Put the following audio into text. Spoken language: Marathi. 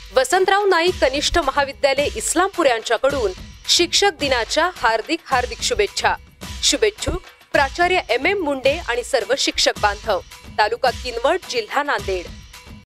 वसंतराव नाईक कनिष्ठ महाविद्यालय इस्लामपूर यांच्याकडून शिक्षक दिनाच्या हार्दिक शुभेच्छा। शुभेच्छुक प्राचार्य MM मुंडे आणि सर्व शिक्षक बांधव, तालुका किनवट, जिल्हा नांदेड।